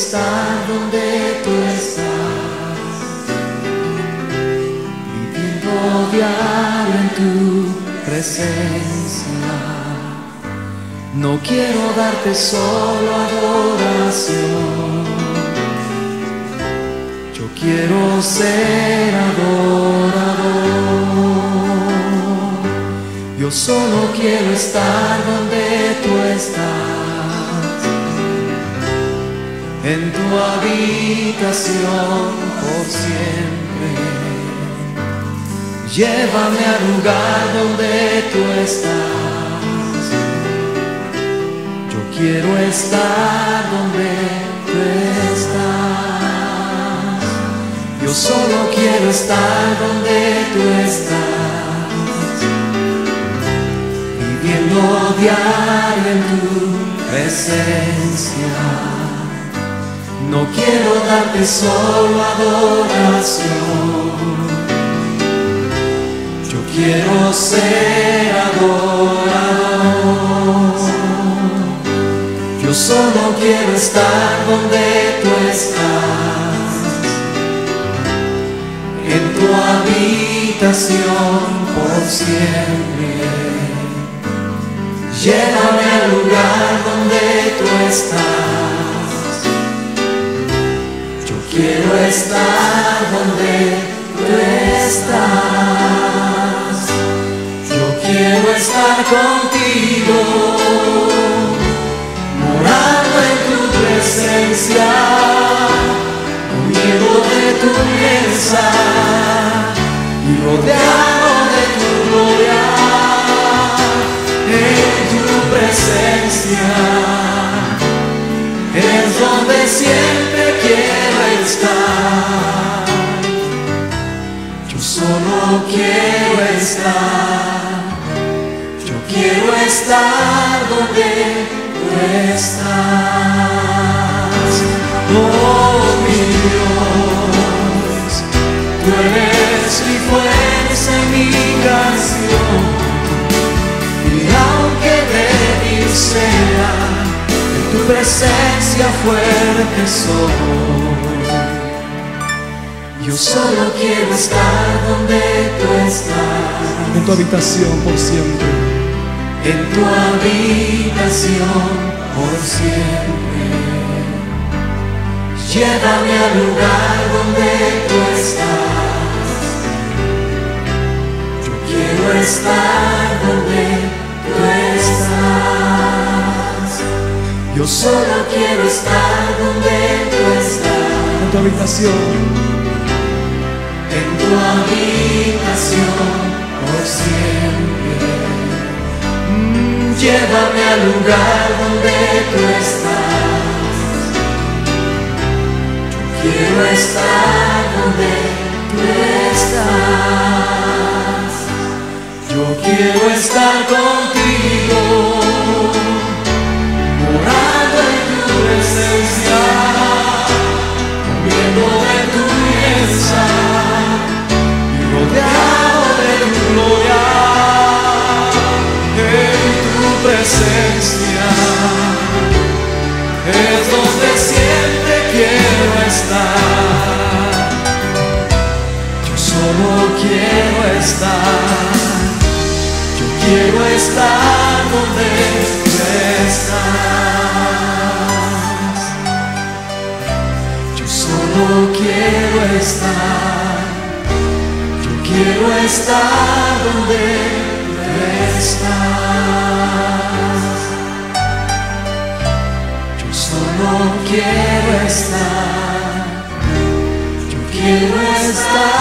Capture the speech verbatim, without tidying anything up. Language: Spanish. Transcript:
estar donde tú estás, viviendo diario en tu presencia. No quiero darte solo adoración, yo quiero ser adorador. Yo solo quiero estar donde tú estás, en tu habitación por siempre. Llévame al lugar donde tú estás. Yo quiero estar donde tú estás. Yo solo quiero estar donde tú estás, viviendo diario en tu presencia. No quiero darte solo adoración, yo quiero ser adorador. Yo solo quiero estar donde tú estás, en tu habitación por siempre. Llévame al lugar donde tú estás. Yo quiero estar donde tú estás. Yo quiero estar contigo, morando en tu presencia, comiendo de tu mesa y rodeado de tu gloria. En tu presencia es donde siempre quiero estar. Yo solo quiero estar, yo quiero estar donde tú estás. Oh mi Dios, tú eres mi fuerza y mi canción. Aunque débil sea, en tu presencia fuerte soy. Yo solo quiero estar donde tú estás, en tu habitación por siempre. En tu habitación por siempre. Llévame al lugar donde tú estás. Yo quiero estar donde tú estás. Yo solo quiero estar donde tú estás. En tu habitación. En tu habitación por siempre. Mm, llévame al lugar donde tú estás. Yo quiero estar donde tú estás. Yo quiero estar contigo, morando en tu presencia, comiendo de tu mesa y rodeado de tu gloria. En tu presencia es donde siempre quiero estar. Yo solo quiero estar. Quiero estar donde tú estás. Yo solo quiero estar. Yo quiero estar donde tú estás. Yo solo quiero estar. Yo quiero estar